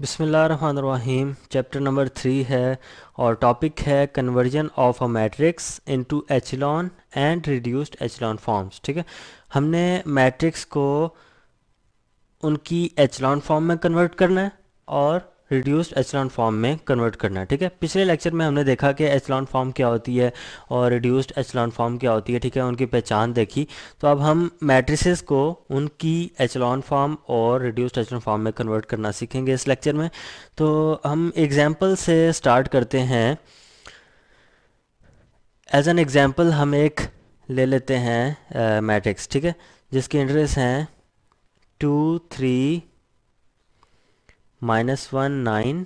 बिस्मिल्लाहिर्रहमानिर्रहीम। Chapter number 3 है और टॉपिक है conversion of a matrix into echelon and reduced echelon forms. ठीक है, हमने मैट्रिक्स को उनकी एचलॉन फॉर्म में कन्वर्ट करना है और रिड्यूस्ड एचलॉन फॉर्म में कन्वर्ट करना है। ठीक है, पिछले लेक्चर में हमने देखा कि एचलॉन फॉर्म क्या होती है और रिड्यूस्ड एचलॉन फॉर्म क्या होती है। ठीक है, उनकी पहचान देखी। तो अब हम मैट्रिसेस को उनकी एचलॉन फॉर्म और रिड्यूस्ड एचलॉन फॉर्म में कन्वर्ट करना सीखेंगे इस लेक्चर में। तो हम एग्जांपल से स्टार्ट करते हैं। एज एन एग्जांपल हम एक ले लेते हैं मैट्रिक्स। ठीक है, जिसके इंटरेस्ट हैं 2 3 -1 9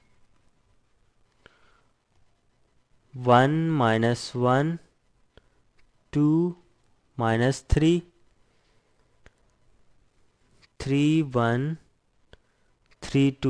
1 -1 2 -3 3 1 3 2।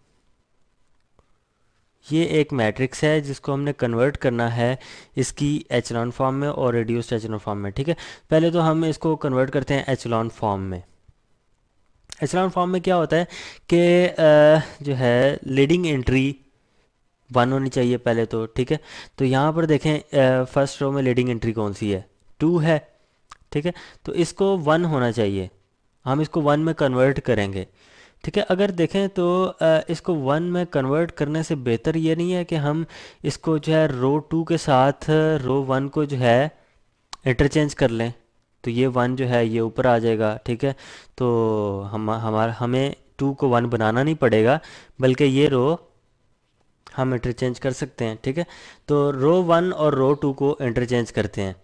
ये एक मैट्रिक्स है जिसको हमने कन्वर्ट करना है इसकी एचलॉन फॉर्म में और रिड्यूस्ड एचलॉन फॉर्म में। ठीक है, पहले तो हम इसको कन्वर्ट करते हैं एचलॉन फॉर्म में। एचलॉन फॉर्म में क्या होता है कि जो है लीडिंग एंट्री 1 होनी चाहिए पहले तो। ठीक है, तो यहाँ पर देखें फर्स्ट रो में लीडिंग एंट्री कौन सी है, 2 है। ठीक है, तो इसको 1 होना चाहिए, हम इसको 1 में कन्वर्ट करेंगे। ठीक है, अगर देखें तो इसको 1 में कन्वर्ट करने से बेहतर ये नहीं है कि हम इसको जो है रो 2 के साथ रो 1 को जो है इंटरचेंज कर लें, तो ये 1 जो है ये ऊपर आ जाएगा। ठीक है, तो हमें 2 को 1 बनाना नहीं पड़ेगा, बल्कि ये रो हम इंटरचेंज कर सकते हैं। ठीक है, तो रो 1 और रो 2 को इंटरचेंज करते हैं।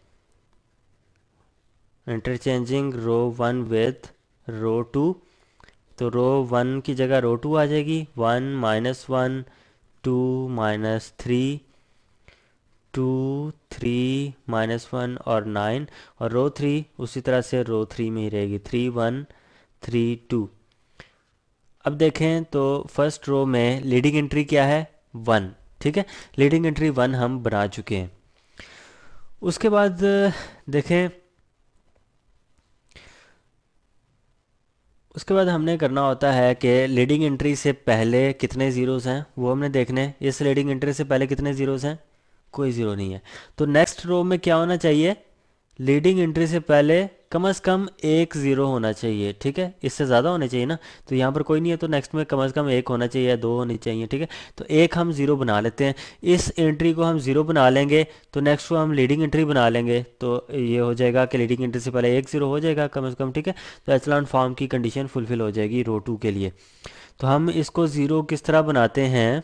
इंटरचेंजिंग रो 1 विद रो 2, तो रो 1 की जगह रो 2 आ जाएगी। 1 -1 2 -3 2 3 -1 और 9, और रो 3 उसी तरह से रो 3 में ही रहेगी, 3 1 3 2। अब देखें तो फर्स्ट रो में लीडिंग एंट्री क्या है, 1। ठीक है, लीडिंग एंट्री 1 हम बना चुके हैं। उसके बाद देखें, उसके बाद हमने करना होता है कि लीडिंग एंट्री से पहले कितने ज़ीरोज़ हैं वो हमने देखने हैं। इस लीडिंग एंट्री से पहले कितने ज़ीरोज़ हैं, कोई ज़ीरो नहीं है। तो नेक्स्ट रो में क्या होना चाहिए, लीडिंग एंट्री से पहले कम से कम एक ज़ीरो होना चाहिए। ठीक है, इससे ज़्यादा होने चाहिए ना, तो यहाँ पर कोई नहीं है तो नेक्स्ट में कम से कम एक होना चाहिए या 2 होनी चाहिए। ठीक है, तो एक हम ज़ीरो बना लेते हैं। इस एंट्री को हम ज़ीरो बना लेंगे तो नेक्स्ट को हम लीडिंग एंट्री बना लेंगे, तो ये हो जाएगा कि लीडिंग एंट्री से पहले एक ज़ीरो हो जाएगा कम से कम। ठीक है, तो एचलॉन फॉर्म की कंडीशन फुलफिल हो जाएगी रो 2 के लिए। तो हम इसको ज़ीरो किस तरह बनाते हैं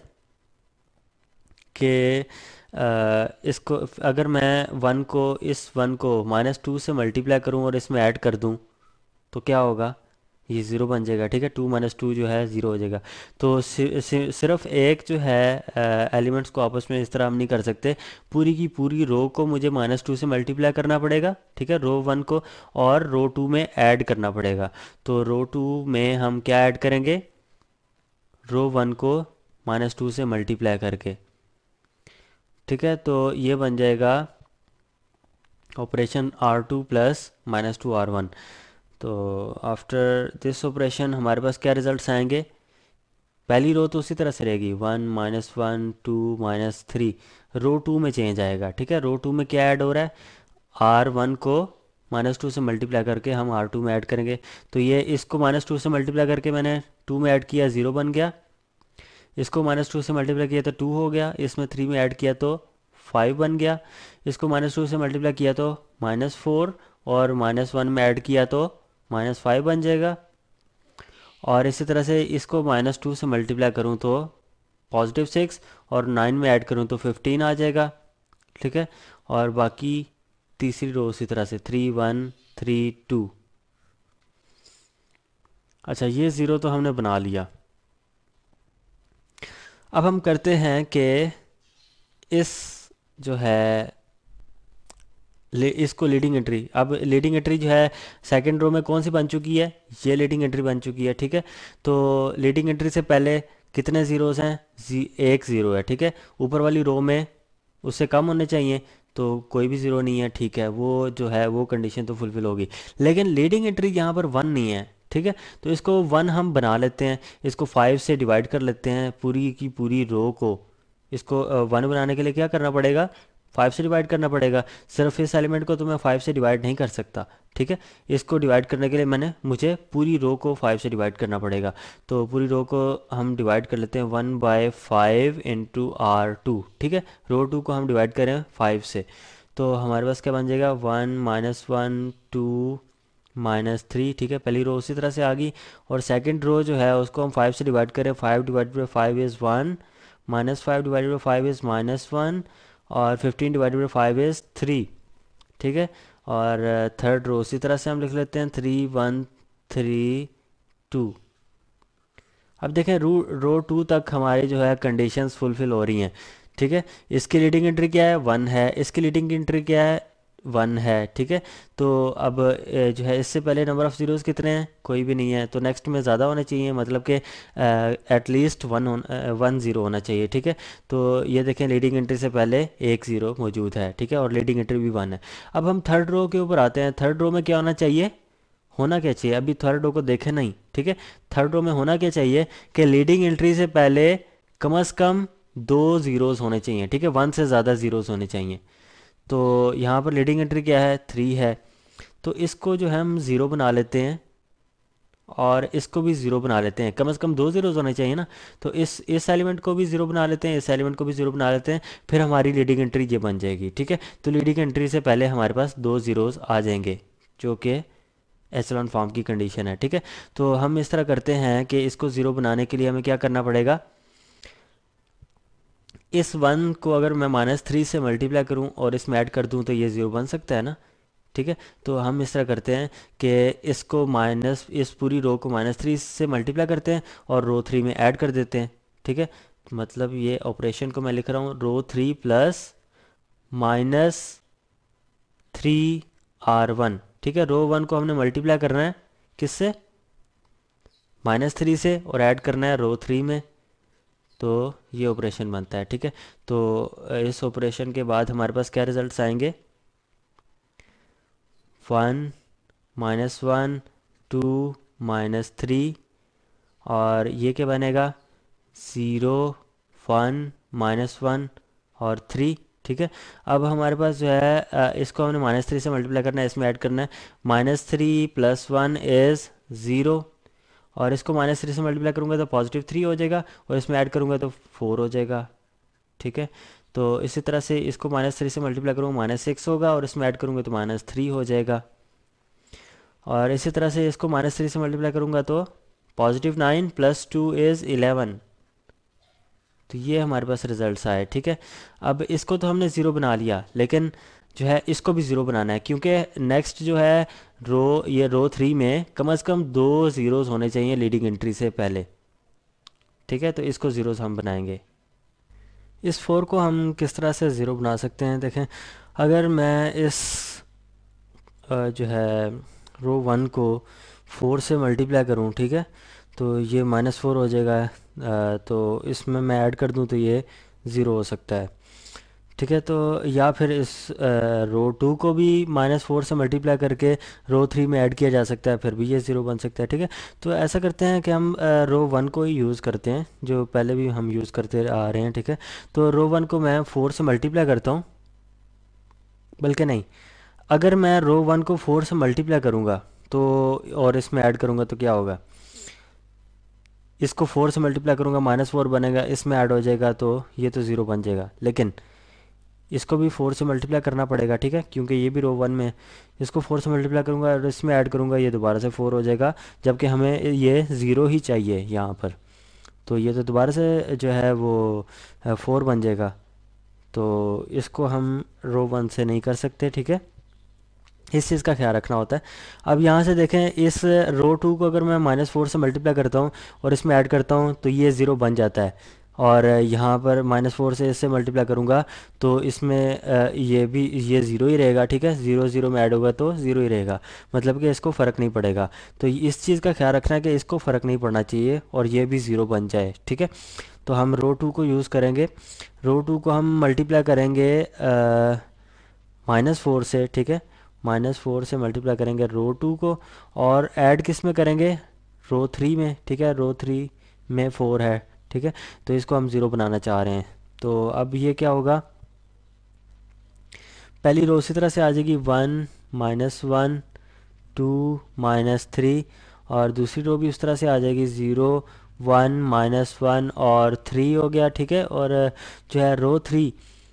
कि इसको अगर मैं 1 को इस 1 को -2 से मल्टीप्लाई करूं और इसमें ऐड कर दूं तो क्या होगा, ये ज़ीरो बन जाएगा। ठीक है, 2 -2 जो है ज़ीरो हो जाएगा। तो सिर्फ एक जो है एलिमेंट्स को आपस में इस तरह हम नहीं कर सकते, पूरी की पूरी रो को मुझे -2 से मल्टीप्लाई करना पड़ेगा। ठीक है, रो 1 को, और रो 2 में ऐड करना पड़ेगा। तो रो 2 में हम क्या ऐड करेंगे, रो 1 को -2 से मल्टीप्लाई करके। ठीक है, तो ये बन जाएगा ऑपरेशन R2 प्लस -2 R1। तो आफ्टर दिस ऑपरेशन हमारे पास क्या रिजल्ट्स आएंगे, पहली रो तो उसी तरह से रहेगी, 1 -1 2 -3। रो 2 में चेंज आएगा। ठीक है, रो 2 में क्या ऐड हो रहा है, R1 को -2 से मल्टीप्लाई करके हम R2 में ऐड करेंगे। तो ये इसको -2 से मल्टीप्लाई करके मैंने 2 में ऐड किया, 0 बन गया। इसको -2 से मल्टीप्लाई किया तो 2 हो गया, इसमें 3 में ऐड किया तो 5 बन गया। इसको -2 से मल्टीप्लाई किया तो -4, और -1 में ऐड किया तो -5 बन जाएगा। और इसी तरह से इसको -2 से मल्टीप्लाई करूँ तो +6, और 9 में ऐड करूँ तो 15 आ जाएगा। ठीक है, और बाकी तीसरी रो उसी तरह से 3 1 3 2। अच्छा, ये ज़ीरो तो हमने बना लिया। अब हम करते हैं कि इस जो है इसको लीडिंग एंट्री, अब लीडिंग एंट्री जो है सेकंड रो में कौन सी बन चुकी है, ये लीडिंग एंट्री बन चुकी है। ठीक है, तो लीडिंग एंट्री से पहले कितने ज़ीरोज़ हैं, एक ज़ीरो है। ठीक है, ऊपर वाली रो में उससे कम होने चाहिए, तो कोई भी ज़ीरो नहीं है। ठीक है, वो जो है वो कंडीशन तो फुलफिल होगी, लेकिन लीडिंग एंट्री यहाँ पर 1 नहीं है। ठीक है। तो इसको 1 हम बना लेते हैं, इसको 5 से डिवाइड कर लेते हैं पूरी की पूरी रो को। इसको 1 बनाने के लिए क्या करना पड़ेगा, 5 से डिवाइड करना पड़ेगा। सिर्फ इस एलिमेंट को तो मैं 5 से डिवाइड नहीं कर सकता, ठीक है। इसको डिवाइड करने के लिए मुझे पूरी रो को 5 से डिवाइड करना पड़ेगा। तो पूरी रो को हम डिवाइड कर लेते हैं 1/5 इंटू R2, ठीक है। रो 2 को हम डिवाइड करें 5 से, तो हमारे पास क्या बन जाएगा, 1 -1 2 -3, ठीक है। पहली रो उसी तरह से आ गई। और सेकंड रो जो है उसको हम 5 से डिवाइड करें, 5 divide by 5 is 1, -5 divided by 5 is -1, और 15 डिवाइडेड बाई 5 इज़ 3, ठीक है। और थर्ड रो उसी तरह से हम लिख लेते हैं 3 1 3 2। अब देखें रो 2 तक हमारी जो है कंडीशंस फुलफिल हो रही हैं, ठीक है। इसकी लीडिंग एंट्री क्या है, 1 है, इसकी लीडिंग एंट्री क्या है, 1 है, ठीक है। तो अब जो है इससे पहले नंबर ऑफ़ ज़ीरोज़ कितने हैं, कोई भी नहीं है, तो नेक्स्ट में ज़्यादा होने चाहिए, मतलब कि एटलीस्ट 1 ज़ीरो होना चाहिए, ठीक है। तो ये देखें लीडिंग एंट्री से पहले एक ज़ीरो मौजूद है, ठीक है, और लीडिंग एंट्री भी 1 है। अब हम थर्ड रो के ऊपर आते हैं। थर्ड रो में क्या होना चाहिए, होना क्या चाहिए, अभी थर्ड रो को देखें नहीं, ठीक है। थर्ड रो में होना क्या चाहिए कि लीडिंग एंट्री से पहले कम से कम 2 ज़ीरोज़ होने चाहिए, ठीक है, 1 से ज़्यादा ज़ीरोज़ होने चाहिए। तो यहाँ पर लीडिंग एंट्री क्या है, 3 है। तो इसको जो है हम ज़ीरो बना लेते हैं, और इसको भी ज़ीरो बना लेते हैं, कम से कम 2 ज़ीरोज़ होने चाहिए ना। तो इस एलिमेंट को भी ज़ीरो बना लेते हैं, इस एलिमेंट को भी ज़ीरो बना लेते हैं, फिर हमारी लीडिंग एंट्री ये बन जाएगी, ठीक है। तो लीडिंग एंट्री से पहले हमारे पास 2 ज़ीरोज़ आ जाएंगे, जो कि एचेलॉन फॉर्म की कंडीशन है, ठीक है। तो हम इस तरह करते हैं कि इसको ज़ीरो बनाने के लिए हमें क्या करना पड़ेगा, इस 1 को अगर मैं -3 से मल्टीप्लाई करूं और इसमें ऐड कर दूं तो ये ज़ीरो बन सकता है ना, ठीक है। तो हम इस तरह करते हैं कि इस पूरी रो को -3 से मल्टीप्लाई करते हैं और रो 3 में ऐड कर देते हैं, ठीक है। मतलब ये ऑपरेशन को मैं लिख रहा हूँ, रो 3 प्लस -3R1, ठीक है। रो 1 को हमने मल्टीप्लाई करना है किससे, -3 से, और ऐड करना है रो 3 में, तो ये ऑपरेशन बनता है, ठीक है। तो इस ऑपरेशन के बाद हमारे पास क्या रिजल्ट्स आएंगे, 1 -1 2 -3, और ये क्या बनेगा, 0 1 -1 और 3, ठीक है। अब हमारे पास जो है इसको हमने -3 से मल्टीप्लाई करना है, इसमें ऐड करना है, -3 + 1 इज़ 0, और इसको -3 से मल्टीप्लाई करूँगा तो +3 हो जाएगा, और इसमें ऐड करूँगा तो 4 हो जाएगा, ठीक है। तो इसी तरह से इसको -3 से मल्टीप्लाई करूँगा -6 होगा, और इसमें ऐड करूँगा तो -3 हो जाएगा, और इसी तरह से इसको -3 से मल्टीप्लाई करूँगा तो +9 + 2 इज़ 11। तो ये हमारे पास रिजल्ट्स आए, ठीक है। अब इसको तो हमने ज़ीरो बना लिया, लेकिन जो है इसको भी ज़ीरो बनाना है, क्योंकि नेक्स्ट जो है ये रो 3 में कम से कम 2 ज़ीरोज़ होने चाहिए लीडिंग एंट्री से पहले, ठीक है। तो इसको ज़ीरोज़ हम बनाएंगे। इस 4 को हम किस तरह से ज़ीरो बना सकते हैं, देखें। अगर मैं इस जो है रो 1 को 4 से मल्टीप्लाई करूं, ठीक है, तो ये -4 हो जाएगा। तो इसमें मैं ऐड कर दूं तो ये ज़ीरो हो सकता है, ठीक है। तो या फिर इस रो 2 को भी -4 से मल्टीप्लाई करके रो 3 में ऐड किया जा सकता है, फिर भी ये ज़ीरो बन सकता है, ठीक है। तो ऐसा करते हैं कि हम रो 1 को ही यूज़ करते हैं, जो पहले भी हम यूज़ करते आ रहे हैं, ठीक है। तो रो 1 को मैं 4 से मल्टीप्लाई करता हूँ, बल्कि नहीं, अगर मैं रो 1 को 4 से मल्टीप्लाई करूँगा तो, और इसमें ऐड करूँगा तो क्या होगा, इसको 4 से मल्टीप्लाई करूँगा -4 बनेगा, इसमें ऐड हो जाएगा तो ये तो ज़ीरो बन जाएगा, लेकिन इसको भी 4 से मल्टीप्लाई करना पड़ेगा, ठीक है, क्योंकि ये भी रो 1 में है। इसको 4 से मल्टीप्लाई करूँगा और इसमें ऐड करूँगा, ये दोबारा से 4 हो जाएगा, जबकि हमें ये ज़ीरो ही चाहिए यहाँ पर। तो ये तो दोबारा से जो है वो 4 बन जाएगा, तो इसको हम रो 1 से नहीं कर सकते, ठीक है। इस चीज़ का ख्याल रखना होता है। अब यहाँ से देखें, इस रो 2 को अगर मैं -4 से मल्टीप्लाई करता हूँ और इसमें ऐड करता हूँ तो ये ज़ीरो बन जाता है, और यहाँ पर -4 से इससे मल्टीप्लाई करूँगा तो इसमें ये ज़ीरो ही रहेगा, ठीक है। ज़ीरो ज़ीरो में ऐड होगा तो ज़ीरो ही रहेगा, मतलब कि इसको फ़र्क नहीं पड़ेगा। तो इस चीज़ का ख्याल रखना है कि इसको फ़र्क नहीं पड़ना चाहिए और ये भी ज़ीरो बन जाए, ठीक है। तो हम रो 2 को यूज़ करेंगे, रो 2 को हम मल्टीप्लाई करेंगे -4 से, ठीक है। -4 से मल्टीप्लाई करेंगे रो 2 को, और ऐड किस में करेंगे, रो 3 में, ठीक है, रो 3 में 4 है, ठीक है, तो इसको हम 0 बनाना चाह रहे हैं। तो अब ये क्या होगा, पहली रो इसी तरह से आ जाएगी 1 -1 2 -3, और दूसरी रो भी उस तरह से आ जाएगी 0 1 -1 और 3 हो गया, ठीक है। और जो है रो 3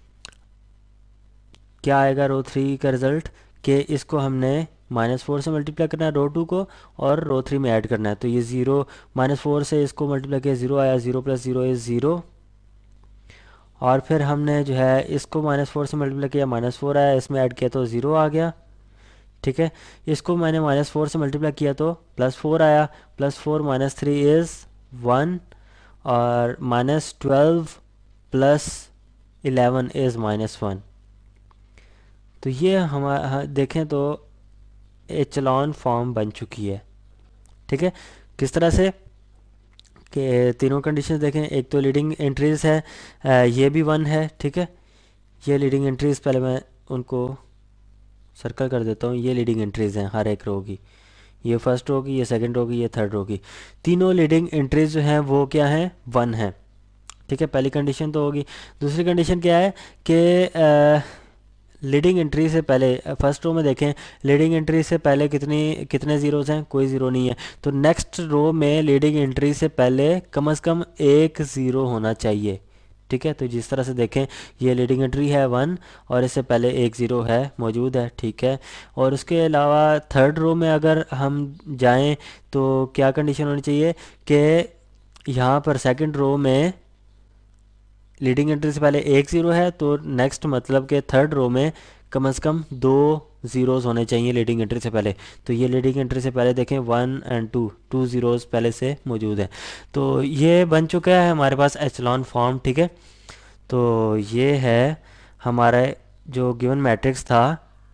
क्या आएगा, रो 3 का रिज़ल्ट कि इसको हमने -4 से मल्टीप्लाई करना है रो 2 को, और रो 3 में ऐड करना है। तो ये 0 -4 से इसको मल्टीप्लाई किया 0 आया, 0 + 0 इज़ 0, और फिर हमने जो है इसको -4 से मल्टीप्लाई किया, -4 आया, इसमें ऐड किया तो 0 आ गया, ठीक है। इसको मैंने -4 से मल्टीप्लाई किया तो +4 आया, +4 -3 इज़ 1, और -12 + 11 इज़ -1। तो ये हमारा देखें तो एचलॉन फॉर्म बन चुकी है, ठीक है। किस तरह से कि तीनों कंडीशंस देखें, एक तो लीडिंग एंट्रीज है, ये भी 1 है, ठीक है। ये लीडिंग एंट्रीज, पहले मैं उनको सर्कल कर देता हूँ, ये लीडिंग एंट्रीज हैं हर एक रो की, ये फर्स्ट रो की, ये सेकंड रो की, ये थर्ड रो की, तीनों लीडिंग एंट्रीज जो हैं वो क्या हैं, 1 है, ठीक है। पहली कंडीशन तो होगी। दूसरी कंडीशन क्या है कि लीडिंग एंट्री से पहले फर्स्ट रो में देखें, लीडिंग एंट्री से पहले कितने ज़ीरोज़ हैं, कोई ज़ीरो नहीं है। तो नेक्स्ट रो में लीडिंग एंट्री से पहले कम से कम एक ज़ीरो होना चाहिए, ठीक है। तो जिस तरह से देखें, ये लीडिंग एंट्री है 1 और इससे पहले एक ज़ीरो है मौजूद है, ठीक है। और उसके अलावा थर्ड रो में अगर हम जाएं तो क्या कंडीशन होनी चाहिए कि यहाँ पर सेकंड रो में लीडिंग एंट्री से पहले एक ज़ीरो है, तो नेक्स्ट मतलब कि थर्ड रो में कम से कम 2 ज़ीरोज़ होने चाहिए लीडिंग एंट्री से पहले। तो ये लीडिंग एंट्री से पहले देखें 1 और 2 ज़ीरोज़ पहले से मौजूद है। तो ये बन चुका है हमारे पास एचलॉन फॉर्म, ठीक है। तो ये है हमारा जो गिवन मैट्रिक्स था,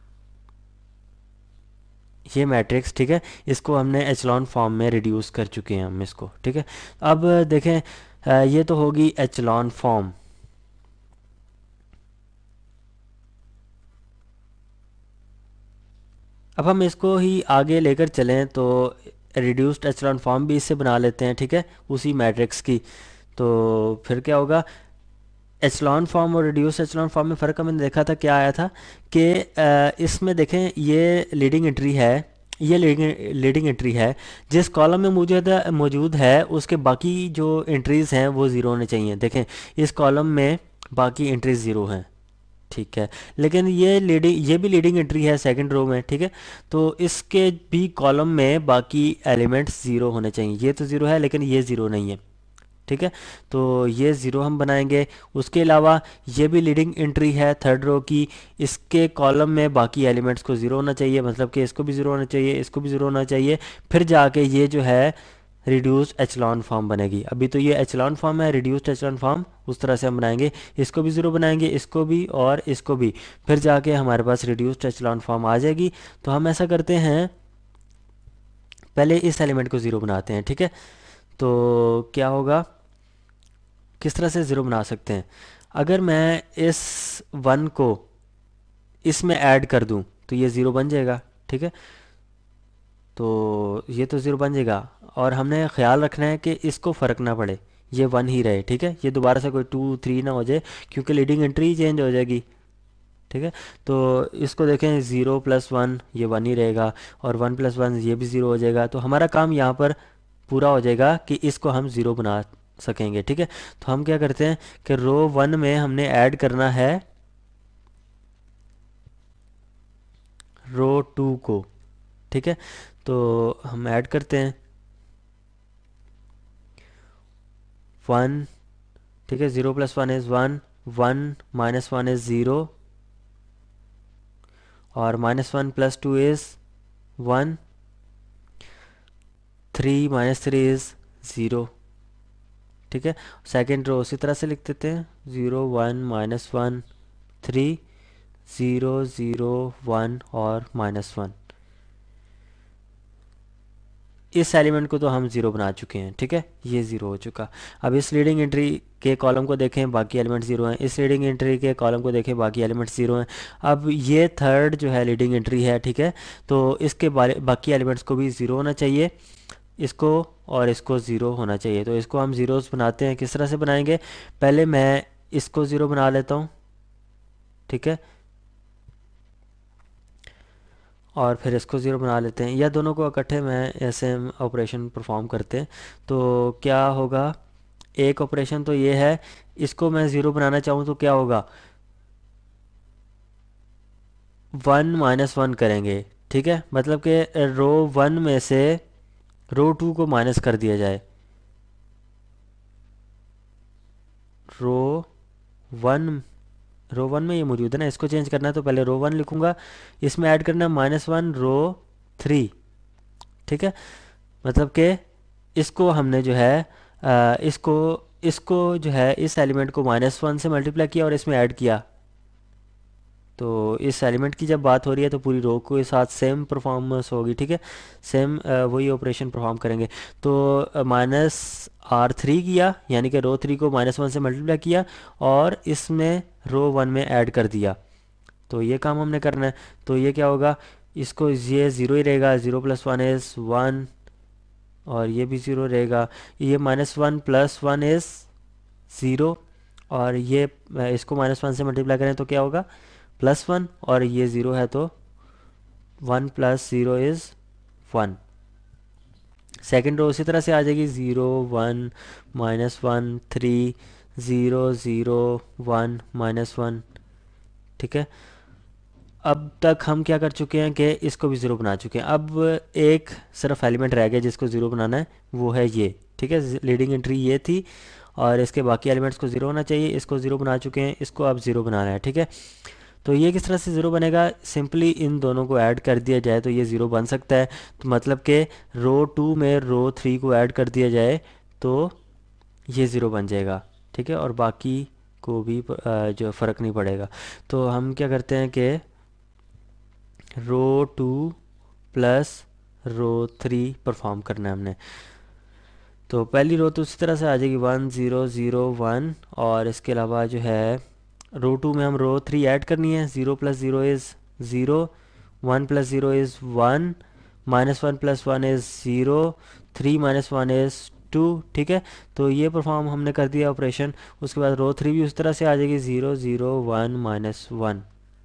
ये मैट्रिक्स, ठीक है, इसको हमने एचलॉन फॉर्म में रिड्यूस कर चुके हैं हम इसको, ठीक है। अब देखें, ये तो होगी एचलॉन फॉर्म। अब हम इसको ही आगे लेकर चलें तो रिड्यूस्ड एचलॉन फॉर्म भी इससे बना लेते हैं, ठीक है, उसी मैट्रिक्स की। तो फिर क्या होगा, एचलॉन फॉर्म और रिड्यूस्ड एचलॉन फॉर्म में फ़र्क हमने देखा था, क्या आया था कि इसमें देखें ये लीडिंग एंट्री है, ये लीडिंग एंट्री है, जिस कॉलम में मौजूद है उसके बाकी जो एंट्रीज़ हैं वो ज़ीरो होने चाहिए। देखें इस कॉलम में बाकी एंट्रीज ज़ीरो हैं, ठीक है, लेकिन ये भी लीडिंग एंट्री है सेकंड रो में, ठीक है। तो इसके भी कॉलम में बाकी एलिमेंट्स ज़ीरो होने चाहिए। ये तो ज़ीरो है लेकिन ये ज़ीरो नहीं है, ठीक है। तो ये ज़ीरो हम बनाएंगे। उसके अलावा ये भी लीडिंग एंट्री है थर्ड रो की, इसके कॉलम में बाकी एलिमेंट्स को ज़ीरो होना चाहिए, मतलब कि इसको भी ज़ीरो होना चाहिए, इसको भी ज़ीरो होना चाहिए, फिर जाके ये जो है रिड्यूस्ड एचलॉन फॉर्म बनेगी। अभी तो ये एचलॉन फॉर्म है, रिड्यूस्ड एचलॉन फॉर्म उस तरह से हम बनाएंगे, इसको भी ज़ीरो बनाएंगे, इसको भी और इसको भी, फिर जाके हमारे पास रिड्यूस्ड एचलॉन फॉर्म आ जाएगी। तो हम ऐसा करते हैं, पहले इस एलिमेंट को ज़ीरो बनाते हैं, ठीक है। तो क्या होगा, किस तरह से ज़ीरो बना सकते हैं, अगर मैं इस 1 को इसमें ऐड कर दूं तो ये ज़ीरो बन जाएगा, ठीक है। तो ये तो ज़ीरो बन जाएगा, और हमने ख्याल रखना है कि इसको फ़र्क ना पड़े, ये 1 ही रहे, ठीक है। ये दोबारा से कोई 2 3 ना हो जाए, क्योंकि लीडिंग एंट्री चेंज हो जाएगी, ठीक है। तो इसको देखें 0 + 1 ये 1 ही रहेगा, और 1 + 1 ये भी ज़ीरो हो जाएगा। तो हमारा काम यहाँ पर पूरा हो जाएगा कि इसको हम ज़ीरो बना सकेंगे, ठीक है। तो हम क्या करते हैं कि रो 1 में हमने ऐड करना है रो 2 को, ठीक है। तो हम ऐड करते हैं 1, ठीक है, 0 + 1 इज़ 1, 1 - 1 इज़ 0, और -1 + 2 इज़ 1, 3 - 3 इज़ 0, ठीक है। सेकेंड रो उसी तरह से लिख देते हैं 0 1 -1 3 0 0 1 और -1। इस एलिमेंट को तो हम ज़ीरो बना चुके हैं, ठीक है, ये ज़ीरो हो चुका। अब इस लीडिंग एंट्री के कॉलम को देखें, बाकी एलिमेंट ज़ीरो हैं, इस लीडिंग एंट्री के कॉलम को देखें, बाकी एलिमेंट ज़ीरो हैं। अब ये थर्ड जो है लीडिंग एंट्री है, ठीक है, तो इसके बाकी एलिमेंट्स को भी ज़ीरो होना चाहिए। इसको और इसको ज़ीरो होना चाहिए। तो इसको हम ज़ीरोज़ बनाते हैं। किस तरह से बनाएंगे, पहले मैं इसको ज़ीरो बना लेता हूँ, ठीक है, और फिर इसको ज़ीरो बना लेते हैं, या दोनों को इकट्ठे में ऐसे हम ऑपरेशन परफॉर्म करते हैं। तो क्या होगा, एक ऑपरेशन तो ये है, इसको मैं ज़ीरो बनाना चाहूँ तो क्या होगा, 1 - 1 करेंगे, ठीक है, मतलब कि रो 1 में से रो 2 को माइनस कर दिया जाए। रो 1 रो 1 में ये मौजूद है ना, इसको चेंज करना है तो पहले रो 1 लिखूंगा, इसमें ऐड करना है -1 रो 3, ठीक है, मतलब कि इसको हमने जो है इसको इसको जो है इस एलिमेंट को -1 से मल्टीप्लाई किया और इसमें ऐड किया। तो इस एलिमेंट की जब बात हो रही है तो पूरी रो के साथ सेम परफॉर्मेंस होगी, ठीक है, सेम वही ऑपरेशन परफॉर्म करेंगे। तो -R3 किया, यानी कि रो 3 को -1 से मल्टीप्लाई किया और इसमें रो 1 में ऐड कर दिया। तो ये काम हमने करना है। तो ये क्या होगा, इसको ये ज़ीरो ही रहेगा, 0 + 1 इज़ 1, और ये भी ज़ीरो रहेगा, ये -1 + 1 इज़ 0, और ये इसको -1 से मल्टीप्लाई करें तो क्या होगा, +1, और ये ज़ीरो है तो 1 + 0 इज़ 1। सेकेंड रो उसी तरह से आ जाएगी, 0 1 -1 3 0 0 1 -1, ठीक है। अब तक हम क्या कर चुके हैं कि इसको भी ज़ीरो बना चुके हैं। अब एक सिर्फ एलिमेंट रह गया जिसको ज़ीरो बनाना है, वो है ये, ठीक है, लीडिंग एंट्री ये थी और इसके बाकी एलिमेंट्स को ज़ीरो होना चाहिए। इसको ज़ीरो बना चुके हैं, इसको अब ज़ीरो बनाना है, ठीक है। तो ये किस तरह से ज़ीरो बनेगा, सिंपली इन दोनों को ऐड कर दिया जाए तो ये ज़ीरो बन सकता है। तो मतलब कि रो 2 में रो 3 को ऐड कर दिया जाए तो ये ज़ीरो बन जाएगा, ठीक है, और बाकी को भी जो फ़र्क नहीं पड़ेगा। तो हम क्या करते हैं कि रो 2 प्लस रो 3 परफॉर्म करना है हमने। तो पहली रो तो उसी तरह से आ जाएगी 1 0 0 1, और इसके अलावा जो है रो 2 में हम रो 3 ऐड करनी है, 0 + 0 इज़ 0, 1 + 0 इज़ 1, -1 + 1 इज़ 0, 3 - 1 इज़ 2, ठीक है। तो ये परफॉर्म हमने कर दिया ऑपरेशन। उसके बाद रो 3 भी उस तरह से आ जाएगी, 0 0 1 -1।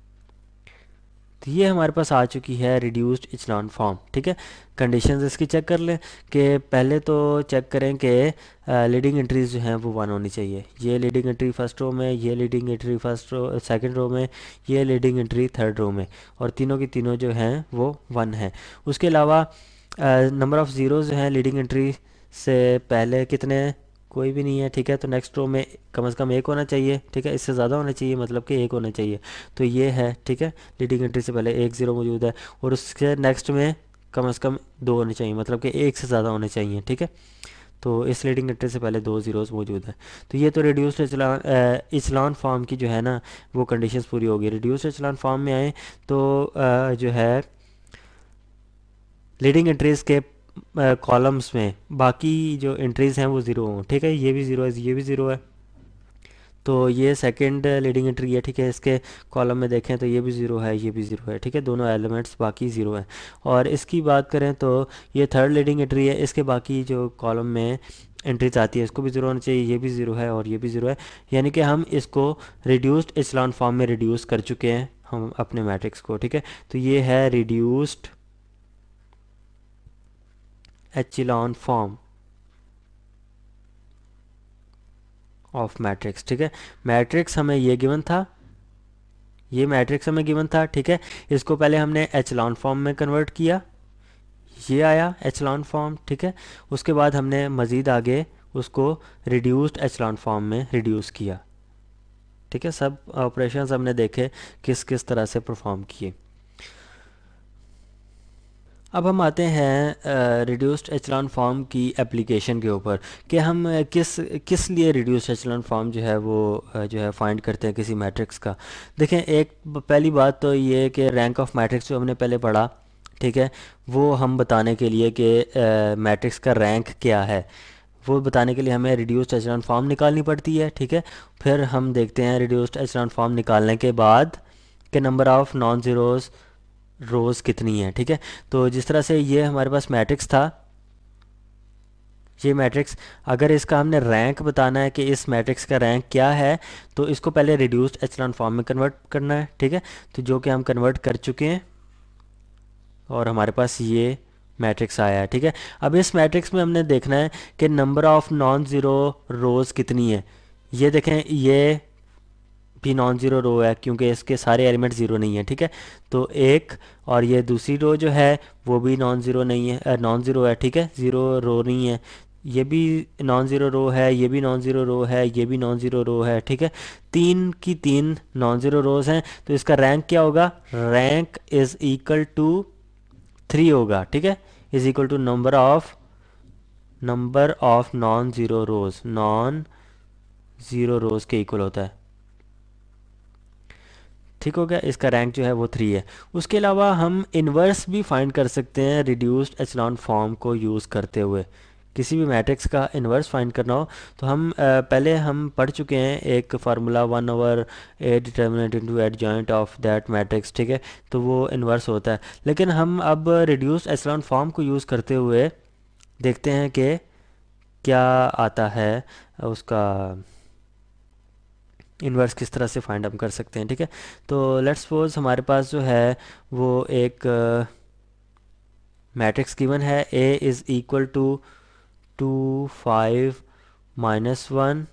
तो ये हमारे पास आ चुकी है रिड्यूस्ड इचेलॉन फॉर्म, ठीक है। कंडीशंस इसकी चेक कर लें कि पहले तो चेक करें कि लीडिंग एंट्रीज जो हैं वो 1 होनी चाहिए। ये लीडिंग एंट्री फर्स्ट रो में, ये leading entry first row second row में, ये लीडिंग एंट्री थर्ड रो में, और तीनों की तीनों जो हैं वो 1 हैं। उसके अलावा नंबर ऑफ़ ज़ीरोज़ जो हैं लीडिंग एंट्री से पहले कितने हैं, कोई भी नहीं है, ठीक है। तो नेक्स्ट रो में कम से कम एक होना चाहिए, ठीक है, इससे ज़्यादा होना चाहिए, मतलब कि एक होना चाहिए। तो ये है, ठीक है, लीडिंग एंट्री से पहले एक ज़ीरो मौजूद है, और उसके नेक्स्ट में कम से कम दो होने चाहिए, मतलब कि एक से ज़्यादा होने चाहिए, ठीक है। तो इस लीडिंग एंट्री से पहले दो ज़ीरोज़ मौजूद है। तो ये तो रिड्यूस्ड इचेलॉन फॉर्म की जो है ना वो कंडीशंस पूरी होगी। रिड्यूस्ड इचेलॉन फॉर्म में आए तो जो है लीडिंग एंट्रीज़ के कॉलम्स में बाकी जो एंट्रीज़ हैं वो ज़ीरो हों, ठीक है, ये भी ज़ीरो है, ये भी ज़ीरो है। तो ये सेकंड लीडिंग एंट्री है, ठीक है, इसके कॉलम में देखें तो ये भी ज़ीरो है, ये भी ज़ीरो है, ठीक है, दोनों एलिमेंट्स बाकी ज़ीरो हैं। और इसकी बात करें तो ये थर्ड लीडिंग एंट्री है, इसके बाकी जो कॉलम में एंट्रीज आती है इसको भी ज़ीरो होना चाहिए, ये भी ज़ीरो है और ये भी ज़ीरो है। यानी कि हम इसको रिड्यूस्ड इचेलॉन फॉर्म में रिड्यूस कर चुके हैं हम अपने मैट्रिक्स को, ठीक है। तो ये है reduced echelon form of matrix, ठीक है। मैट्रिक्स हमें ये गिवन था, ये मैट्रिक्स हमें गिवन था, ठीक है। इसको पहले हमने एचेलॉन फॉर्म में कन्वर्ट किया, ये आया एचेलॉन फॉर्म, ठीक है। उसके बाद हमने मज़ीद आगे उसको रिड्यूस्ड एचेलॉन फॉर्म में रिड्यूस किया, ठीक है। सब ऑपरेशंस हमने देखे किस किस तरह से परफॉर्म किए। अब हम आते हैं रिड्यूस्ड एचेलॉन फॉर्म की एप्लीकेशन के ऊपर कि हम किस किस लिए रिड्यूस्ड एचेलॉन फॉर्म जो है वो जो है फाइंड करते हैं किसी मैट्रिक्स का। देखें, एक पहली बात तो ये है कि रैंक ऑफ मैट्रिक्स जो हमने पहले पढ़ा, ठीक है, वो हम बताने के लिए कि मैट्रिक्स का रैंक क्या है, वो बताने के लिए हमें रिड्यूस्ड एचेलॉन फॉर्म निकालनी पड़ती है, ठीक है। फिर हम देखते हैं रिड्यूस्ड एचेलॉन फॉर्म निकालने के बाद कि number of non zeros rows कितनी है, ठीक है। तो जिस तरह से ये हमारे पास मैट्रिक्स था, ये मैट्रिक्स, अगर इसका हमने रैंक बताना है कि इस मैट्रिक्स का रैंक क्या है, तो इसको पहले रिड्यूस्ड एचेलॉन फॉर्म में कन्वर्ट करना है, ठीक है। तो जो कि हम कन्वर्ट कर चुके हैं और हमारे पास ये मैट्रिक्स आया है, ठीक है। अब इस मैट्रिक्स में हमने देखना है कि number of non zero rows कितनी है। ये देखें, ये भी नॉन ज़ीरो रो है क्योंकि इसके सारे एलिमेंट ज़ीरो नहीं है, ठीक है। तो एक, और ये दूसरी रो जो है वो भी नॉन ज़ीरो नहीं है, नॉन ज़ीरो है, ठीक है, ज़ीरो रो नहीं है। ये भी नॉन ज़ीरो रो है, ये भी नॉन ज़ीरो रो है, ये भी नॉन ज़ीरो रो है, ठीक है। तीन की तीन नॉन ज़ीरो रोज़ हैं, तो इसका रैंक क्या होगा? रैंक इज़ इक्वल टू 3 होगा, ठीक है। Is equal to number of non zero rows, non zero rows के इक्वल होता है, ठीक हो गया। इसका रैंक जो है वो 3 है। उसके अलावा हम इन्वर्स भी फाइंड कर सकते हैं रिड्यूस्ड एचेलॉन फॉर्म को यूज़ करते हुए। किसी भी मैट्रिक्स का इन्वर्स फाइंड करना हो तो हम पहले हम पढ़ चुके हैं एक formula 1/a determinant into adjoint of that matrix, ठीक है। तो वो इन्वर्स होता है, लेकिन हम अब रिड्यूस्ड एचेलॉन फॉर्म को यूज़ करते हुए देखते हैं कि क्या आता है उसका इन्वर्स, किस तरह से फाइंड हम कर सकते हैं, ठीक है। तो लेट्स सपोज हमारे पास जो है वो एक मैट्रिक्स गिवन है, ए इज़ इक्वल टू 2 5 -1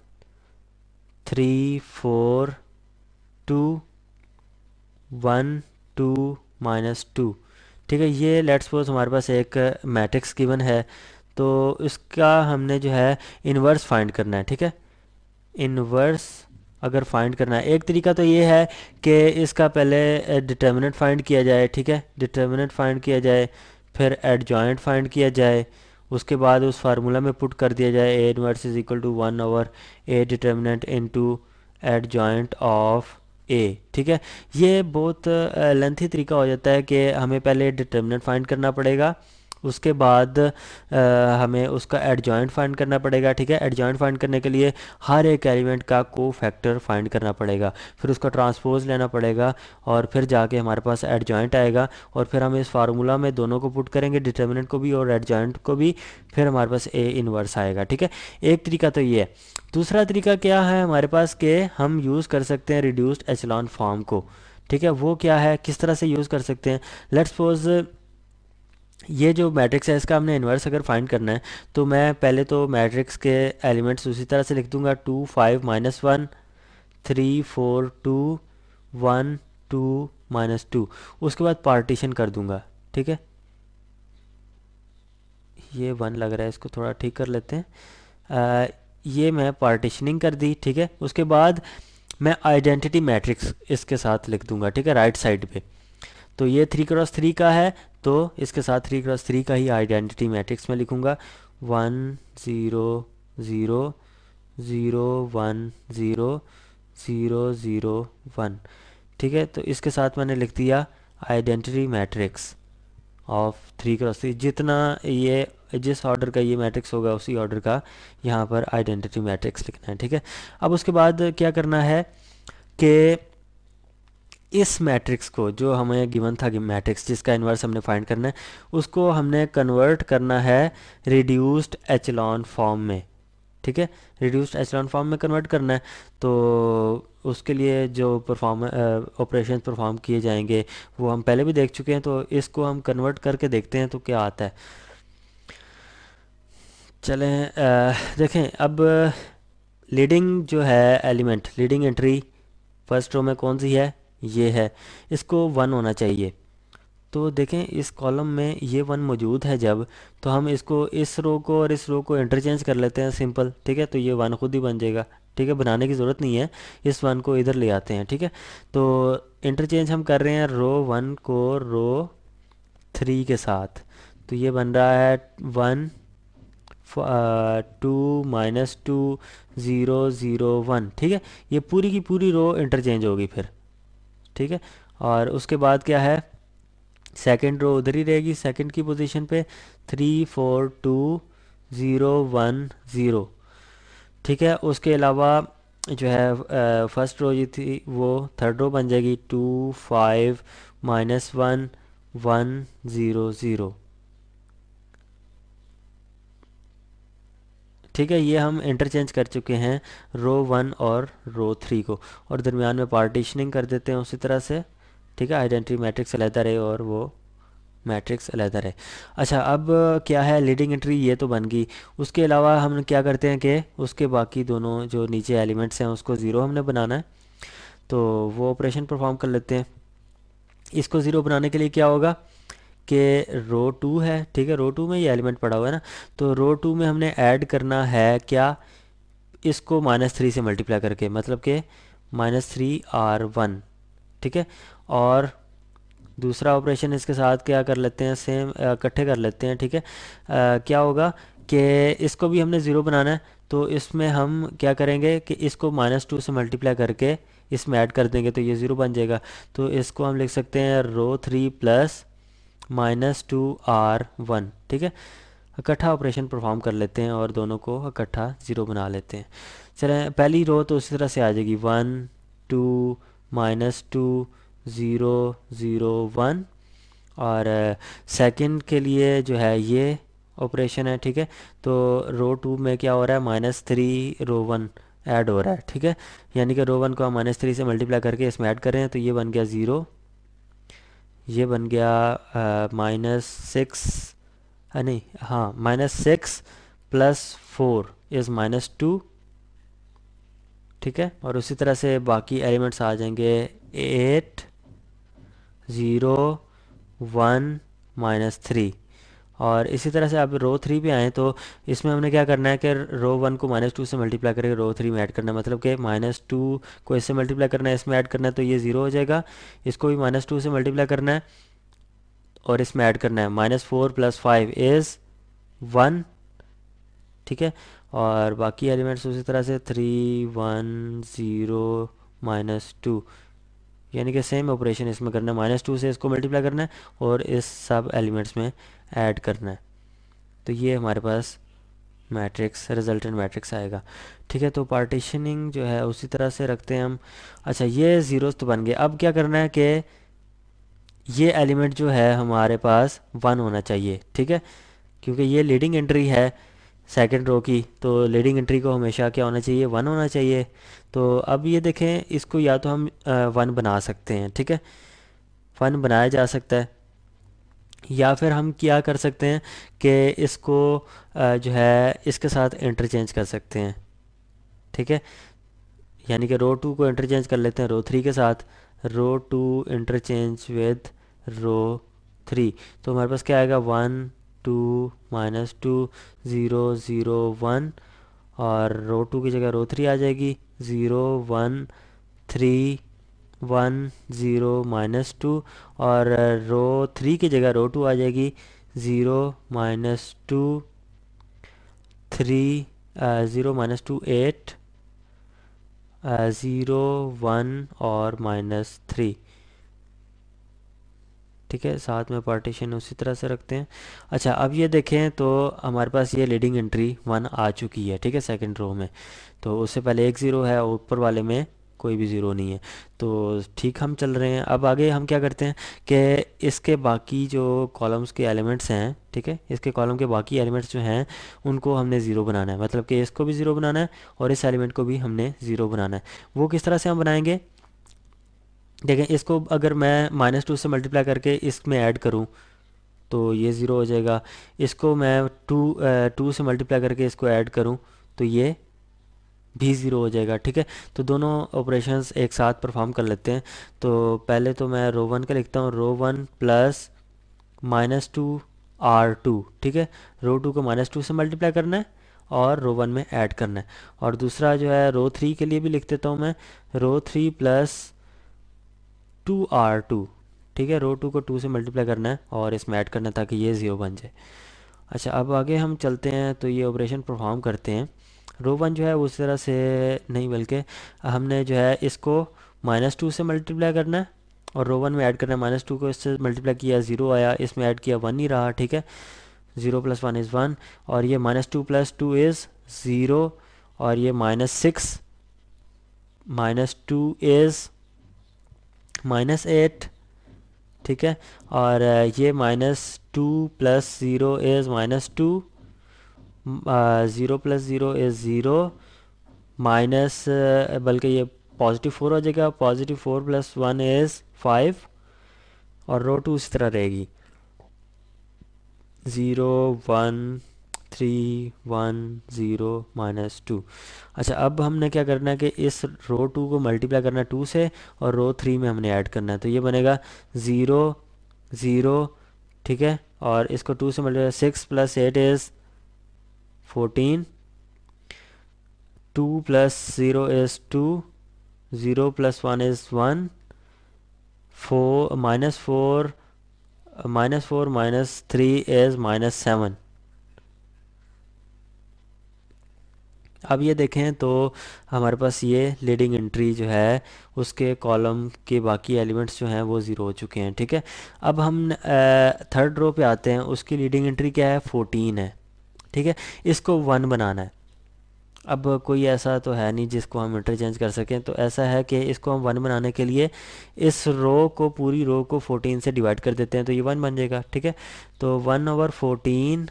3 4 2 1 2 -2, ठीक है। ये लेट्स सपोज हमारे पास एक मैट्रिक्स गिवन है, तो इसका हमने जो है इन्वर्स फाइंड करना है, ठीक है। इन्वर्स अगर फाइंड करना है, एक तरीका तो ये है कि इसका पहले डिटर्मिनेंट फाइंड किया जाए, ठीक है। डिटर्मिनेंट फाइंड किया जाए, फिर एडजॉइंट फाइंड किया जाए, उसके बाद उस फार्मूला में पुट कर दिया जाए A inverse is equal to 1/a determinant into adjoint of A, ठीक है। ये बहुत लेंथी तरीका हो जाता है कि हमें पहले डिटर्मिनेंट फाइंड करना पड़ेगा, उसके बाद हमें उसका एडजॉइंट फाइंड करना पड़ेगा, ठीक है। एडजॉइंट फाइंड करने के लिए हर एक एलिमेंट का को फैक्टर फाइंड करना पड़ेगा, फिर उसका ट्रांसपोज लेना पड़ेगा, और फिर जाके हमारे पास एडजॉइंट आएगा, और फिर हम इस फार्मूला में दोनों को पुट करेंगे, डिटर्मिनेंट को भी और एडजॉइंट को भी, फिर हमारे पास ए इनवर्स आएगा, ठीक है। एक तरीका तो ये है। दूसरा तरीका क्या है हमारे पास कि हम यूज़ कर सकते हैं रिड्यूस्ड एचेलॉन फॉर्म को, ठीक है। वो क्या है, किस तरह से यूज़ कर सकते हैं? लेट्स सपोज ये जो मैट्रिक्स है इसका हमने इन्वर्स अगर फाइंड करना है, तो मैं पहले तो मैट्रिक्स के एलिमेंट्स उसी तरह से लिख दूंगा, 2 5 -1 3 4 2 1 2 -2, उसके बाद पार्टीशन कर दूंगा, ठीक है। ये 1 लग रहा है, इसको थोड़ा ठीक कर लेते हैं। ये मैं पार्टीशनिंग कर दी, ठीक है। उसके बाद मैं आइडेंटिटी मैट्रिक्स इसके साथ लिख दूंगा, ठीक है, राइट साइड पे। तो ये 3x3 का है, तो इसके साथ 3x3 का ही आइडेंटिटी मैट्रिक्स में लिखूंगा, 1 0 0 0 1 0 0 0 1, ठीक है। तो इसके साथ मैंने लिख दिया आइडेंटिटी मैट्रिक्स ऑफ 3x3। जितना ये जिस ऑर्डर का ये मैट्रिक्स होगा उसी ऑर्डर का यहाँ पर आइडेंटिटी मैट्रिक्स लिखना है, ठीक है। अब उसके बाद क्या करना है कि इस मैट्रिक्स को जो हमें गिवन था कि मैट्रिक्स जिसका इन्वर्स हमने फाइंड करना है, उसको हमने कन्वर्ट करना है रिड्यूस्ड एचेलॉन फॉर्म में, ठीक है। रिड्यूस्ड एचेलॉन फॉर्म में कन्वर्ट करना है, तो उसके लिए जो ऑपरेशन परफॉर्म किए जाएंगे वो हम पहले भी देख चुके हैं, तो इसको हम कन्वर्ट करके देखते हैं तो क्या आता है। चलें देखें अब लीडिंग जो है element, leading entry first row में कौन सी है? ये है, इसको 1 होना चाहिए। तो देखें इस कॉलम में ये 1 मौजूद है जब, तो हम इसको इस रो को और इस रो को इंटरचेंज कर लेते हैं, सिंपल, ठीक है। तो ये 1 खुद ही बन जाएगा, ठीक है, बनाने की ज़रूरत नहीं है। इस 1 को इधर ले आते हैं, ठीक है। तो इंटरचेंज हम कर रहे हैं रो 1 को रो 3 के साथ, तो ये बन रहा है 1 2 -2 0 0 1, ठीक है। ये पूरी की पूरी रो इंटरचेंज होगी फिर, ठीक है। और उसके बाद क्या है, सेकंड रो उधर ही रहेगी, सेकंड की पोजीशन पे 3 4 2 0 1 0, ठीक है। उसके अलावा जो है फर्स्ट रो जो थी वो थर्ड रो बन जाएगी, 2 5 -1 1 0 0, ठीक है, ये हम इंटरचेंज कर चुके हैं रो 1 और रो 3 को, और दरमियान में पार्टीशनिंग कर देते हैं उसी तरह से। ठीक है, आइडेंटिटी मैट्रिक्स अलहदा रहे और वो मैट्रिक्स अलहदा रहे। अच्छा, अब क्या है, लीडिंग एंट्री ये तो बन गई। उसके अलावा हम क्या करते हैं कि उसके बाकी दोनों जो नीचे एलिमेंट्स हैं उसको ज़ीरो हमने बनाना है, तो वो ऑपरेशन परफॉर्म कर लेते हैं। इसको ज़ीरो बनाने के लिए क्या होगा कि रो 2 है, ठीक है, रो 2 में ये एलिमेंट पड़ा हुआ है ना, तो रो 2 में हमने ऐड करना है क्या, इसको -3 से मल्टीप्लाई करके, मतलब कि -3R1। ठीक है, और दूसरा ऑपरेशन इसके साथ क्या कर लेते हैं, सेम इकट्ठे कर लेते हैं। ठीक है, क्या होगा कि इसको भी हमने ज़ीरो बनाना है, तो इसमें हम क्या करेंगे कि इसको -2 से मल्टीप्लाई करके इसमें ऐड कर देंगे तो ये ज़ीरो बन जाएगा। तो इसको हम लिख सकते हैं रो 3 प्लस -2R1। ठीक है, इकट्ठा ऑपरेशन परफॉर्म कर लेते हैं और दोनों को इकट्ठा ज़ीरो बना लेते हैं। चलें, पहली रो तो उसी तरह से आ जाएगी 1 2 -2 0 0 1, और सेकंड के लिए जो है ये ऑपरेशन है। ठीक है, तो रो 2 में क्या हो रहा है, -3 रो 1 ऐड हो रहा है। ठीक है, यानी कि रो 1 को हम -3 से मल्टीप्लाई करके इसमें ऐड कर रहे हैं, तो ये बन गया ज़ीरो, ये बन गया -6, नहीं हाँ, -6 + 4 इज़ -2। ठीक है, और उसी तरह से बाकी एलिमेंट्स आ जाएंगे 8 0 1 -3। और इसी तरह से अब रो 3 पे आए तो इसमें हमने क्या करना है कि रो 1 को -2 से मल्टीप्लाई करके रो 3 में ऐड करना है, मतलब कि -2 को इससे मल्टीप्लाई करना है, इसमें ऐड करना है, तो ये ज़ीरो हो जाएगा। इसको भी -2 से मल्टीप्लाई करना है और इसमें ऐड करना है, -4 + 5 इज़ 1। ठीक है, और बाकी एलिमेंट्स उसी तरह से 3 1 0 -2, यानी कि सेम ऑपरेशन इसमें करना है, -2 से इसको मल्टीप्लाई करना है और इस सब एलिमेंट्स में ऐड करना है, तो ये हमारे पास मैट्रिक्स, रिजल्टेंट मैट्रिक्स आएगा। ठीक है, तो पार्टीशनिंग जो है उसी तरह से रखते हैं हम। अच्छा, ये ज़ीरोस तो बन गए, अब क्या करना है कि ये एलिमेंट जो है हमारे पास 1 होना चाहिए। ठीक है, क्योंकि ये लीडिंग एंट्री है सेकंड रो की, तो लीडिंग एंट्री को हमेशा क्या होना चाहिए, 1 होना चाहिए। तो अब ये देखें, इसको या तो हम 1 बना सकते हैं, ठीक है, 1 बनाया जा सकता है, या फिर हम क्या कर सकते हैं कि इसको जो है इसके साथ इंटरचेंज कर सकते हैं। ठीक है, यानी कि रो 2 को इंटरचेंज कर लेते हैं रो 3 के साथ, रो 2 इंटरचेंज विद रो 3, तो हमारे पास क्या आएगा, 1 2 -2 0 0 1, और रो 2 की जगह रो 3 आ जाएगी, 0 1 3 1 0 -2, और रो 3 की जगह रो 2 आ जाएगी, 0 -2 3 0 -2 8 0 1 और -3। ठीक है, साथ में पार्टीशन उसी तरह से रखते हैं। अच्छा, अब ये देखें तो हमारे पास ये लीडिंग एंट्री 1 आ चुकी है। ठीक है, सेकंड रो में, तो उससे पहले एक ज़ीरो है और ऊपर वाले में कोई भी ज़ीरो नहीं है, तो ठीक हम चल रहे हैं। अब आगे हम क्या करते हैं कि इसके बाकी जो कॉलम्स के एलिमेंट्स हैं, ठीक है, इसके कॉलम के बाकी एलिमेंट्स जो हैं उनको हमने ज़ीरो बनाना है, मतलब कि इसको भी ज़ीरो बनाना है और इस एलिमेंट को भी हमने ज़ीरो बनाना है। वो किस तरह से हम बनाएंगे, देखें, इसको अगर मैं -2 से मल्टीप्लाई करके इसमें ऐड करूं तो ये ज़ीरो हो जाएगा। इसको मैं 2 से मल्टीप्लाई करके इसको ऐड करूं तो ये भी ज़ीरो हो जाएगा। ठीक है, तो दोनों ऑपरेशंस एक साथ परफॉर्म कर लेते हैं। तो पहले तो मैं रो 1 का लिखता हूँ, रो 1 प्लस -2R2। ठीक है, रो 2 को -2 से मल्टीप्लाई करना है और रो 1 में ऐड करना है। और दूसरा जो है रो 3 के लिए भी लिख देता हूँ मैं, रो 3 प्लस 2R2। ठीक है, रो 2 को 2 से मल्टीप्लाई करना है और इसमें ऐड करना है ताकि ये ज़ीरो बन जाए। अच्छा, अब आगे हम चलते हैं तो ये ऑपरेशन परफॉर्म करते हैं। रो 1 जो है उस तरह से नहीं, बल्कि हमने जो है इसको -2 से मल्टीप्लाई करना है और रो 1 में ऐड करना है। -2 को इससे मल्टीप्लाई किया, ज़ीरो आया, इसमें ऐड किया, 1 ही रहा। ठीक है, 0 + 1 इज़ 1, और ये -2 + 2 इज़ 0, और ये -6 -2 इज़ -8। ठीक है, और ये -2 + 0 is -2, zero plus zero is zero minus, बल्कि ये पॉजिटिव फोर हो जाएगा, positive four plus one is five, और रो टू इसी तरह रहेगी, zero one three one zero minus two. अच्छा, अब हमने क्या करना है कि इस रो टू को मल्टीप्लाई करना है टू से, और रो थ्री में हमने ऐड करना है, तो ये बनेगा ज़ीरो ज़ीरो, ठीक है, और इसको टू से multiply, six plus eight is fourteen, two plus zero is two, zero plus one is one, four minus four minus three is minus seven. अब ये देखें तो हमारे पास ये लीडिंग एंट्री जो है उसके कॉलम के बाकी एलिमेंट्स जो हैं वो ज़ीरो हो चुके हैं, ठीक है। अब हम थर्ड रो पे आते हैं, उसकी लीडिंग एंट्री क्या है, 14 है, ठीक है। इसको वन बनाना है। अब कोई ऐसा तो है नहीं जिसको हम इंटरचेंज कर सकें, तो ऐसा है कि इसको हम वन बनाने के लिए इस रो को, पूरी रो को 14 से डिवाइड कर देते हैं, तो ये वन बन जाएगा, ठीक है। तो 1/14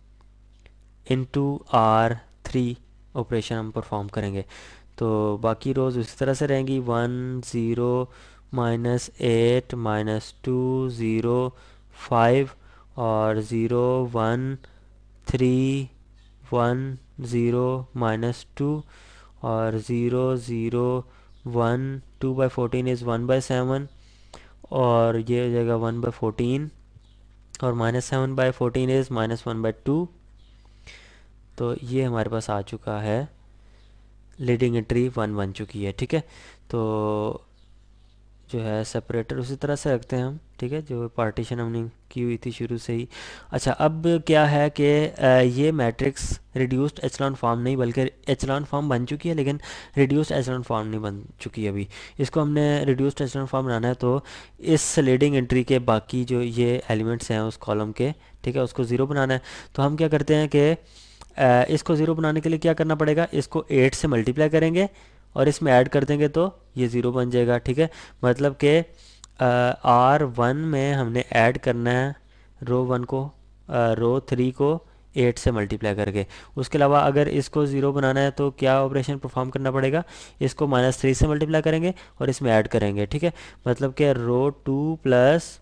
इंटू आर थ्री ऑपरेशन हम परफॉर्म करेंगे, तो बाकी रोज़ उसी तरह से रहेंगी, one zero minus eight minus two zero five, और zero one three one zero minus two, और ज़ीरो ज़ीरो वन, 2/14 इज़ 1/7, और ये हो जाएगा 1/14, और -7/14 इज़ -1/2। तो ये हमारे पास आ चुका है, लीडिंग एंट्री वन बन चुकी है, ठीक है। तो जो है सेपरेटर उसी तरह से रखते हैं हम, ठीक है, जो पार्टीशन हमने की हुई थी शुरू से ही। अच्छा, अब क्या है कि ये मैट्रिक्स रिड्यूस्ड एचलॉन फॉर्म नहीं, बल्कि एचलॉन फॉर्म बन चुकी है, लेकिन रिड्यूस्ड एचलॉन फॉर्म नहीं बन चुकी है अभी। इसको हमने रिड्यूस्ड एचलॉन फॉर्म बनाना है, तो इस लीडिंग एंट्री के बाकी जो ये एलिमेंट्स हैं उस कॉलम के, ठीक है, उसको ज़ीरो बनाना है। तो हम क्या करते हैं कि इसको ज़ीरो बनाने के लिए क्या करना पड़ेगा, इसको 8 से मल्टीप्लाई करेंगे और इसमें ऐड कर देंगे तो ये ज़ीरो बन जाएगा, ठीक है। मतलब कि R1 में हमने ऐड करना है रो वन को, रो थ्री को 8 से मल्टीप्लाई करके। उसके अलावा अगर इसको ज़ीरो बनाना है तो क्या ऑपरेशन परफॉर्म करना पड़ेगा, इसको -3 से मल्टीप्लाई करेंगे और इसमें ऐड करेंगे, ठीक है। मतलब कि रो टू प्लस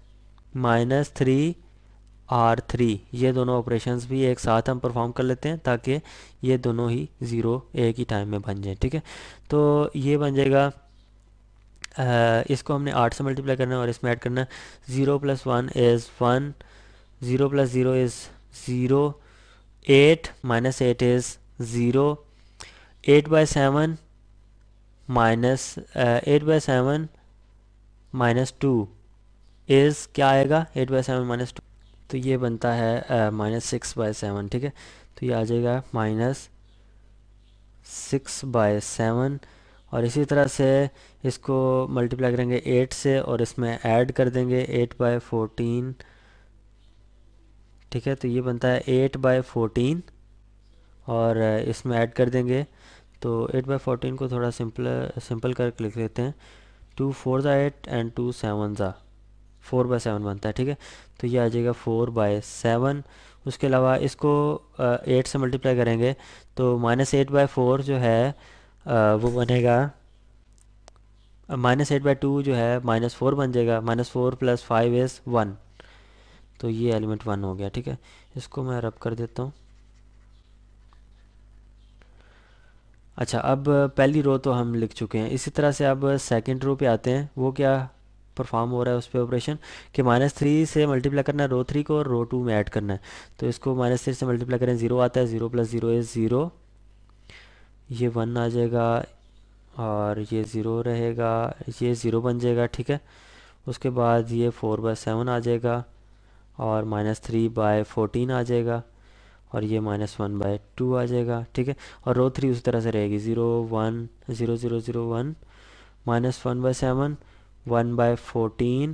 -3 R3, ये दोनों ऑपरेशंस भी एक साथ हम परफॉर्म कर लेते हैं ताकि ये दोनों ही ज़ीरो एक ही टाइम में बन जाए, ठीक है। तो ये बन जाएगा, इसको हमने 8 से मल्टीप्लाई करना है और इसमें ऐड करना है, zero plus one is one, zero plus zero is zero, eight minus eight is zero, 8/7 minus 8/7 minus two is क्या आएगा, 8/7 माइनस टू, तो ये बनता है -6/7, ठीक है। तो ये आ जाएगा -6/7, और इसी तरह से इसको मल्टीप्लाई करेंगे 8 से और इसमें ऐड कर देंगे 8/14, ठीक है। तो ये बनता है 8/14, और इसमें ऐड कर देंगे, तो 8/14 को थोड़ा सिंपल करके लिख लेते हैं, 2 4 8 एंड 2 7 4/7 बनता है, ठीक है। तो ये आ जाएगा 4/7। उसके अलावा इसको 8 से मल्टीप्लाई करेंगे तो -8/4 जो है वो बनेगा, -8/2 जो है -4 बन जाएगा, -4 प्लस 5 इज़ 1, तो ये एलिमेंट 1 हो गया, ठीक है। इसको मैं रब कर देता हूँ। अच्छा, अब पहली रो तो हम लिख चुके हैं, इसी तरह से अब सेकंड रो पे आते हैं, वो क्या परफॉर्म हो रहा है उस पर ऑपरेशन, कि -3 से मल्टीप्लाई करना है रो थ्री को और रो टू में ऐड करना है। तो इसको -3 से मल्टीप्लाई करें, ज़ीरो आता है, zero plus zero is zero, ये वन आ जाएगा, और ये ज़ीरो रहेगा, ये ज़ीरो बन जाएगा, ठीक है। उसके बाद ये 4/7 आ जाएगा, और -3/14 आ जाएगा, और ये -1/2 आ जाएगा, ठीक है। और रो थ्री उसी तरह से रहेगी, 0 1 0 0 0 1 -1/7, 1/14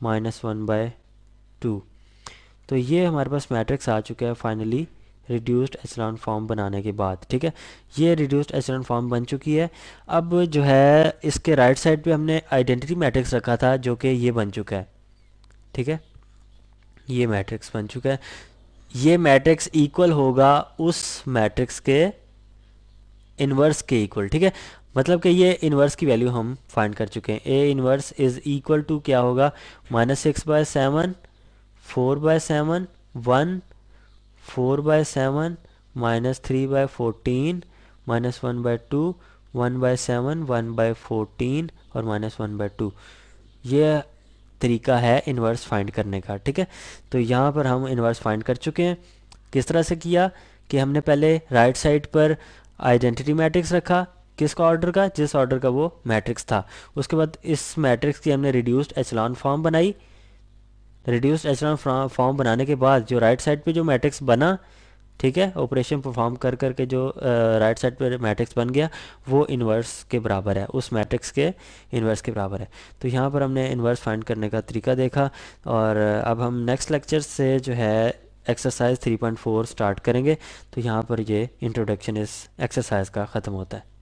-1/2। तो ये हमारे पास मैट्रिक्स आ चुका है फाइनली रिड्यूस्ड एचलॉन फॉर्म बनाने के बाद, ठीक है। ये रिड्यूस्ड एचलॉन फॉर्म बन चुकी है। अब जो है इसके राइट साइड पे हमने आइडेंटिटी मैट्रिक्स रखा था जो कि ये बन चुका है, ठीक है, ये मैट्रिक्स बन चुका है। ये मैट्रिक्स इक्वल होगा उस मैट्रिक्स के इन्वर्स के इक्वल, ठीक है। मतलब कि ये इन्वर्स की वैल्यू हम फाइंड कर चुके हैं। A inverse is equal to क्या होगा, -6/7, 4/7, 1, 4/7, -3/14, -1/2, 1/7, 1/14 और -1/2। ये तरीका है इन्वर्स फाइंड करने का, ठीक है। तो यहाँ पर हम इन्वर्स फाइंड कर चुके हैं। किस तरह से किया कि हमने पहले राइट साइड पर आइडेंटिटी मैट्रिक्स रखा, किसका ऑर्डर का, जिस ऑर्डर का वो मैट्रिक्स था। उसके बाद इस मैट्रिक्स की हमने रिड्यूस्ड एचेलॉन फॉर्म बनाई। रिड्यूस्ड एचेलॉन फॉर्म बनाने के बाद जो राइट साइड पे जो मैट्रिक्स बना, ठीक है, ऑपरेशन परफॉर्म कर करके जो राइट साइड पर मैट्रिक्स बन गया वो इन्वर्स के बराबर है, उस मैट्रिक्स के इन्वर्स के बराबर है। तो यहाँ पर हमने इन्वर्स फाइंड करने का तरीका देखा। और अब हम नेक्स्ट लेक्चर से जो है एक्सरसाइज 3.4 स्टार्ट करेंगे। तो यहाँ पर ये इंट्रोडक्शन इस एक्सरसाइज का ख़त्म होता है।